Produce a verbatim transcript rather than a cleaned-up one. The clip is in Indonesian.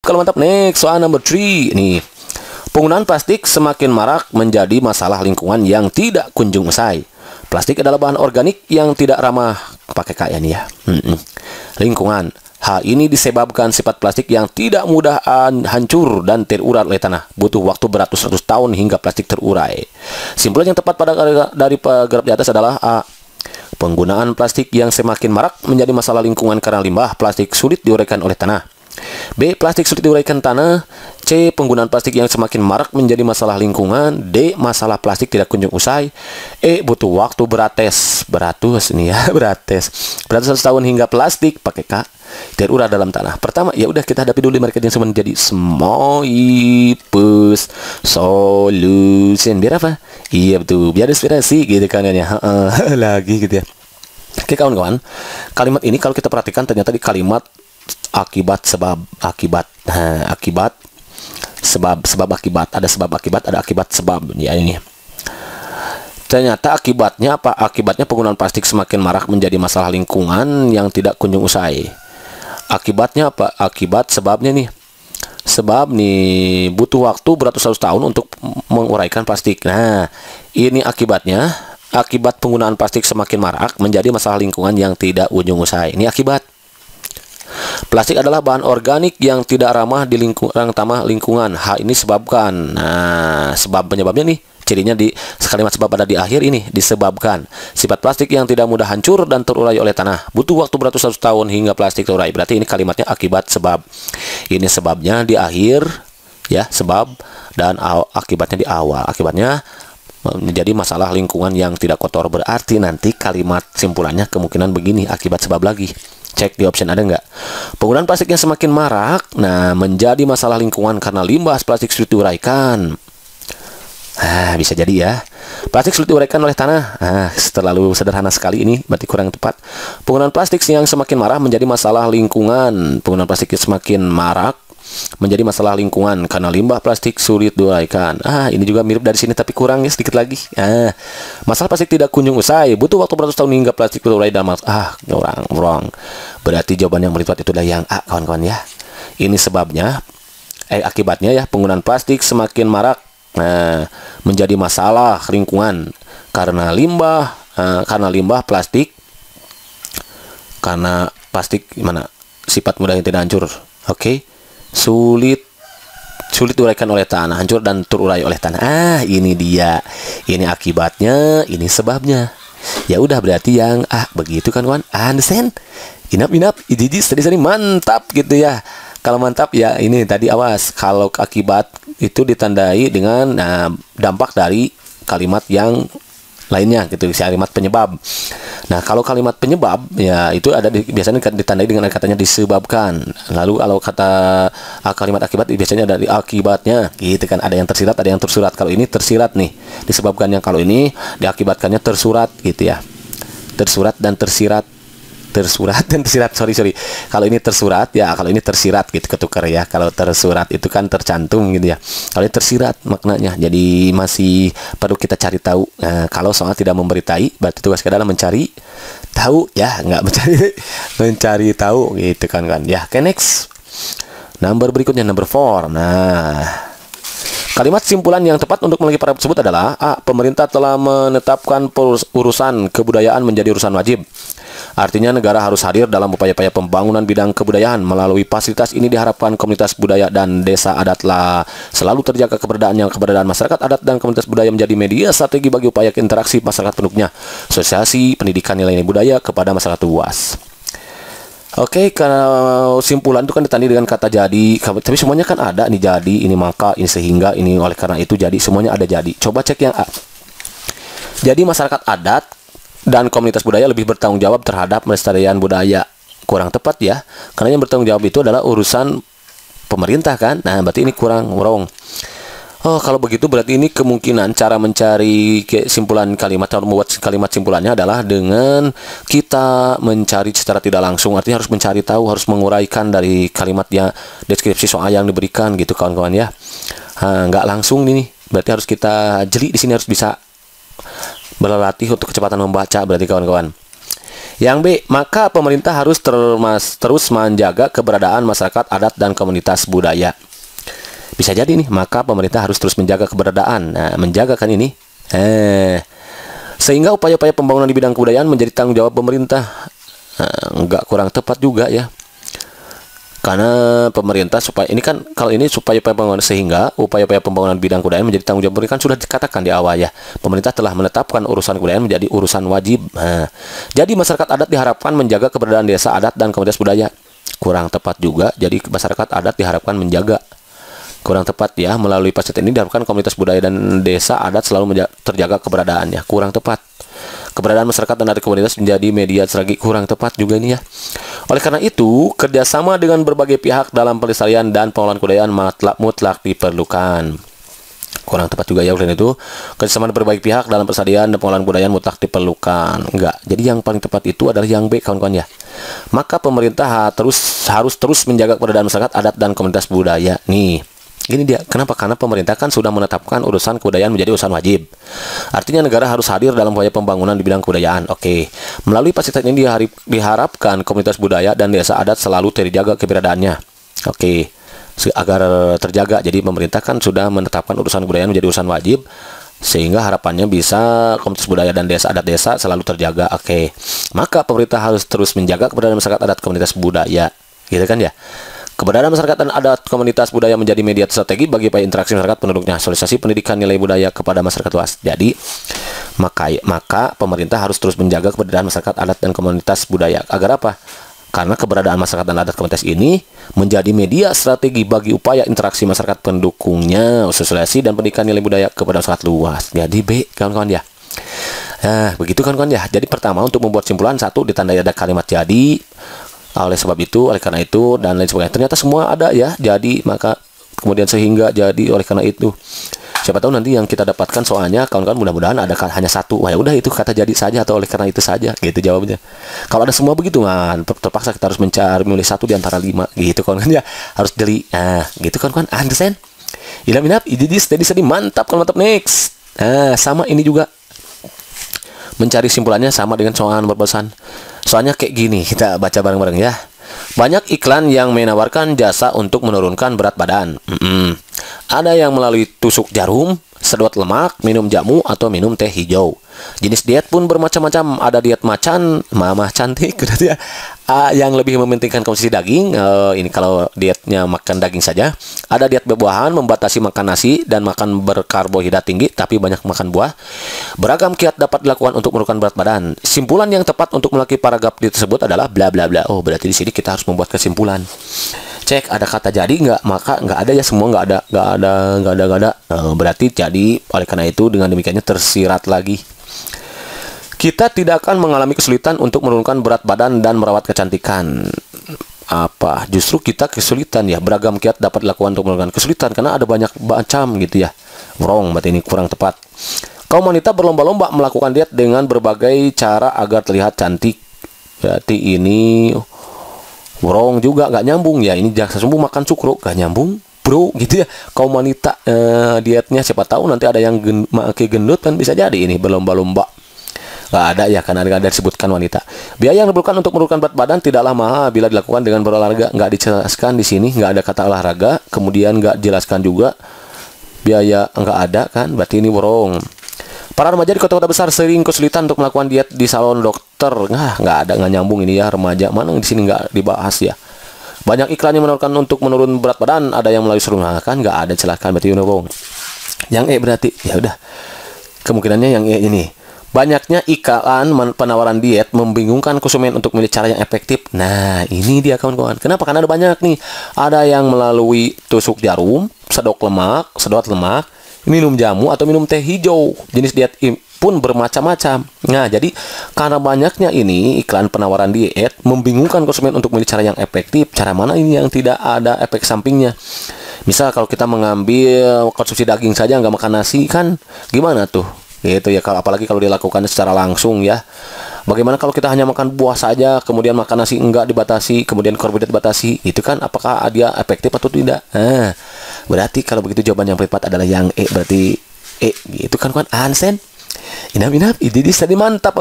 kalau mantap. Next, soal number three nih. Penggunaan plastik semakin marak menjadi masalah lingkungan yang tidak kunjung usai. Plastik adalah bahan organik yang tidak ramah pakai kaya nih ya. Hmm-mm. Lingkungan. Hal ini disebabkan sifat plastik yang tidak mudah hancur dan terurai oleh tanah. Butuh waktu beratus-ratus tahun hingga plastik terurai. Simpulan yang tepat pada dari paragraf di atas adalah A. Penggunaan plastik yang semakin marak menjadi masalah lingkungan karena limbah plastik sulit diuraikan oleh tanah. B. Plastik sulit diuraikan tanah. C. Penggunaan plastik yang semakin marak menjadi masalah lingkungan. D. Masalah plastik tidak kunjung usai. E. Butuh waktu beratus beratus ini ya beratus beratus tahun hingga plastik pakai K terurai dalam tanah. Pertama, ya udah kita hadapi dulu mereka yang semua menjadi Smoipus solution. Biar apa? Iya betul, biar inspirasi gitu kan ya. Lagi gitu ya. Oke kawan-kawan, kalimat ini kalau kita perhatikan ternyata di kalimat akibat sebab akibat nah, akibat sebab sebab akibat ada sebab akibat ada akibat sebab ya ini. Ternyata akibatnya apa? Akibatnya penggunaan plastik semakin marak menjadi masalah lingkungan yang tidak kunjung usai. Akibatnya apa? Akibat sebabnya nih. Sebab nih butuh waktu beratus-ratus tahun untuk menguraikan plastik. Nah, ini akibatnya. Akibat penggunaan plastik semakin marak menjadi masalah lingkungan yang tidak kunjung usai. Ini akibat. Plastik adalah bahan organik yang tidak ramah di lingkungan, ramah lingkungan. Hal ini sebabkan. Nah, sebab penyebabnya nih. Cirinya di kalimat sebab ada di akhir ini disebabkan sifat plastik yang tidak mudah hancur dan terurai oleh tanah. Butuh waktu beratus-ratus tahun hingga plastik terurai. Berarti ini kalimatnya akibat sebab. Ini sebabnya di akhir ya, sebab, dan akibatnya di awal. Akibatnya menjadi masalah lingkungan yang tidak kotor. Berarti nanti kalimat simpulannya kemungkinan begini, akibat sebab lagi. Cek di option ada nggak? Penggunaan plastik yang semakin marak, nah menjadi masalah lingkungan karena limbah plastik sulit diuraikan. Ah, bisa jadi ya. Plastik sulit diuraikan oleh tanah. Ah, terlalu sederhana sekali ini, berarti kurang tepat. Penggunaan plastik yang semakin marak menjadi masalah lingkungan. Penggunaan plastik yang semakin marak menjadi masalah lingkungan karena limbah plastik sulit diuraikan. Ah, ini juga mirip dari sini tapi kurang ya sedikit lagi. Ah, masalah plastik tidak kunjung usai. Butuh waktu beratus tahun hingga plastik terurai dalam ah, orang wrong. Berarti jawaban yang melipat itu adalah yang A, kawan-kawan ya. Ini sebabnya eh akibatnya ya, penggunaan plastik semakin marak. Nah, menjadi masalah lingkungan karena limbah uh, karena limbah plastik karena plastik gimana sifat mudah yang tidak hancur. Oke, okay. sulit sulit diuraikan oleh tanah, hancur dan terurai oleh tanah. Ah, ini dia, ini akibatnya, ini sebabnya. Ya udah berarti yang ah begitu kan kawan. Understand? Inap inap, ijiji tadi mantap gitu ya. Kalau mantap ya ini tadi awas, kalau akibat itu ditandai dengan nah, dampak dari kalimat yang lainnya gitu, kalimat penyebab. Nah, kalau kalimat penyebab ya itu ada di, biasanya ditandai dengan katanya disebabkan. Lalu kalau kata ah, kalimat akibat biasanya ada di akibatnya gitu kan, ada yang tersirat, ada yang tersurat. Kalau ini tersirat nih, disebabkan. Yang kalau ini diakibatkannya tersurat gitu ya. Tersurat dan tersirat. Tersurat dan tersirat, sorry sorry kalau ini tersurat ya, kalau ini tersirat gitu, ketukar ya. Kalau tersurat itu kan tercantum gitu ya, kalau ini tersirat maknanya. Jadi masih perlu kita cari tahu. Nah, kalau soal tidak memberitai berarti tugas kita adalah mencari tahu ya, nggak mencari mencari tahu gitu kan kan ya. Oke, okay, next number berikutnya number four. Nah, kalimat simpulan yang tepat untuk memiliki paragraf tersebut adalah A. Pemerintah telah menetapkan urusan kebudayaan menjadi urusan wajib. Artinya negara harus hadir dalam upaya-upaya pembangunan bidang kebudayaan. Melalui fasilitas ini diharapkan komunitas budaya dan desa adatlah selalu terjaga keberadaannya. Keberadaan masyarakat adat dan komunitas budaya menjadi media strategi bagi upaya interaksi masyarakat penduduknya, sosialisasi pendidikan nilai-nilai budaya kepada masyarakat luas. Oke, kalau simpulan itu kan ditandai dengan kata jadi, tapi semuanya kan ada nih jadi, ini maka, ini sehingga, ini oleh karena itu jadi, semuanya ada jadi. Coba cek yang A. Jadi masyarakat adat dan komunitas budaya lebih bertanggung jawab terhadap pelestarian budaya. Kurang tepat ya, karena yang bertanggung jawab itu adalah urusan pemerintah kan. Nah, berarti ini kurang wrong. Oh, kalau begitu berarti ini kemungkinan cara mencari kesimpulan kalimat atau membuat kalimat simpulannya adalah dengan kita mencari secara tidak langsung. Artinya harus mencari tahu, harus menguraikan dari kalimatnya, deskripsi soal yang diberikan gitu kawan-kawan ya. Nah, nggak langsung ini, berarti harus kita jeli di sini, harus bisa berlatih untuk kecepatan membaca berarti kawan-kawan. Yang B, maka pemerintah harus termas, terus menjaga keberadaan masyarakat adat dan komunitas budaya. Bisa jadi nih, maka pemerintah harus terus menjaga keberadaan. Nah, menjaga kan ini. Eh, sehingga upaya-upaya pembangunan di bidang kebudayaan menjadi tanggung jawab pemerintah. Nah, enggak, kurang tepat juga ya. Karena pemerintah supaya ini kan kalau ini supaya upaya pembangunan sehingga upaya-upaya pembangunan bidang kebudayaan menjadi tanggung jawab pemerintah kan sudah dikatakan di awal ya. Pemerintah telah menetapkan urusan kebudayaan menjadi urusan wajib. Nah, jadi masyarakat adat diharapkan menjaga keberadaan desa adat dan komunitas budaya. Kurang tepat juga. Jadi masyarakat adat diharapkan menjaga. Kurang tepat ya, melalui fasilitas ini diharapkan komunitas budaya dan desa adat selalu terjaga keberadaannya. Kurang tepat. Keberadaan masyarakat dan adat komunitas menjadi media strategi. Kurang tepat juga ini ya. Oleh karena itu, kerjasama dengan berbagai pihak dalam pelestarian dan pengelolaan kebudayaan mutlak, mutlak diperlukan. Kurang tepat juga ya, karena itu kerjasama dengan berbagai pihak dalam pelestarian dan pengelolaan kebudayaan mutlak diperlukan. Enggak. Jadi yang paling tepat itu adalah yang B, kawan-kawan ya. Maka pemerintah terus harus terus menjaga keberadaan masyarakat adat dan komunitas budaya. Nih. Gini dia, kenapa? Karena pemerintah kan sudah menetapkan urusan kebudayaan menjadi urusan wajib. Artinya negara harus hadir dalam upaya pembangunan di bidang kebudayaan. Oke, melalui fasilitas ini diharapkan komunitas budaya dan desa adat selalu terjaga keberadaannya. Oke, agar terjaga. Jadi pemerintah kan sudah menetapkan urusan kebudayaan menjadi urusan wajib, sehingga harapannya bisa komunitas budaya dan desa adat desa selalu terjaga. Oke, maka pemerintah harus terus menjaga keberadaan masyarakat adat komunitas budaya. Gitu kan ya? Keberadaan masyarakat dan adat komunitas budaya menjadi media strategi bagi upaya interaksi masyarakat penduduknya, sosialisasi pendidikan nilai budaya kepada masyarakat luas. Jadi, maka maka pemerintah harus terus menjaga keberadaan masyarakat adat dan komunitas budaya. Agar apa? Karena keberadaan masyarakat dan adat komunitas ini menjadi media strategi bagi upaya interaksi masyarakat pendukungnya, sosialisasi dan pendidikan nilai budaya kepada masyarakat luas. Jadi B, kawan-kawan ya. Nah, begitu kawan-kawan ya. Jadi pertama untuk membuat simpulan, satu ditandai ada kalimat jadi. Oleh sebab itu, oleh karena itu, dan lain sebagainya. Ternyata semua ada ya. Jadi, maka, kemudian sehingga, jadi, oleh karena itu. Siapa tahu nanti yang kita dapatkan soalnya, kawan-kawan mudah-mudahan ada hanya satu. Wah, ya udah itu kata jadi saja atau oleh karena itu saja. Gitu jawabnya. Kalau ada semua begitu, man, terpaksa kita harus mencari, memilih satu di antara lima. Gitu kawan-kawan ya. Harus jeli. Nah, gitu kawan-kawan. Understand? Ilham inap, ididis, steady, steady. Mantap, kalau mantap. Next. Nah, sama ini juga. Mencari simpulannya sama dengan soal nomor pesan. Soalnya kayak gini, kita baca bareng-bareng ya. Banyak iklan yang menawarkan jasa untuk menurunkan berat badan. Mm-mm. Ada yang melalui tusuk jarum, sedot lemak, minum jamu, atau minum teh hijau. Jenis diet pun bermacam-macam. Ada diet macan, mama cantik, ya. Uh, yang lebih mementingkan konsumsi daging. Uh, ini kalau dietnya makan daging saja. Ada diet berbuahan, membatasi makan nasi dan makan berkarbohidrat tinggi, tapi banyak makan buah. Beragam kiat dapat dilakukan untuk menurunkan berat badan. Simpulan yang tepat untuk melalui paragraf tersebut adalah bla bla bla. Oh, berarti di sini kita harus membuat kesimpulan. Cek ada kata jadi nggak? Maka nggak ada ya, semua nggak ada, nggak ada, nggak ada, nggak ada. Uh, berarti jadi. Oleh karena itu dengan demikiannya tersirat lagi. Kita tidak akan mengalami kesulitan untuk menurunkan berat badan dan merawat kecantikan. Apa? Justru kita kesulitan ya. Beragam kiat dapat dilakukan untuk menurunkan kesulitan karena ada banyak macam gitu ya. Wrong, berarti ini kurang tepat. Kaum wanita berlomba-lomba melakukan diet dengan berbagai cara agar terlihat cantik. Berarti ini wrong juga, nggak nyambung ya. Ini jaksa sumbu makan cukruk, nggak nyambung. Bro, gitu ya. Kaum wanita eh, dietnya siapa tahu nanti ada yang gen makai gendut kan bisa jadi ini berlomba-lomba. Nggak ada ya, karena nggak ada disebutkan wanita. Biaya yang diperlukan untuk menurunkan berat badan tidaklah mahal bila dilakukan dengan berolahraga. Nggak dijelaskan di sini, nggak ada kata olahraga. Kemudian nggak dijelaskan juga biaya, nggak ada kan? Berarti ini wrong. Para remaja di kota-kota besar sering kesulitan untuk melakukan diet di salon dokter. Nah, nggak ada, nggak nyambung ini ya remaja. Mana di sini nggak dibahas ya. Banyak iklan yang menawarkan untuk menurun berat badan. Ada yang melalui suruh kan? Nggak ada, silakan. Berarti ini wrong. Yang E berarti ya udah. Kemungkinannya yang E ini. Banyaknya iklan penawaran diet membingungkan konsumen untuk memilih cara yang efektif. Nah, ini dia kawan-kawan. Kenapa? Karena ada banyak nih. Ada yang melalui tusuk jarum, sedot lemak, sedot lemak, minum jamu atau minum teh hijau. Jenis diet pun bermacam-macam. Nah, jadi karena banyaknya ini iklan penawaran diet membingungkan konsumen untuk memilih cara yang efektif. Cara mana ini yang tidak ada efek sampingnya? Misal kalau kita mengambil konsumsi daging saja nggak makan nasi kan gimana tuh? Gitu ya, kalau apalagi kalau dilakukan secara langsung ya. Bagaimana kalau kita hanya makan buah saja, kemudian makan nasi enggak dibatasi, kemudian karbohidrat dibatasi, itu kan apakah dia efektif atau tidak? Nah, berarti kalau begitu jawaban yang tepat adalah yang E, berarti E, gitu kan kan Hansen. Inap-inap, ini tadi mantap.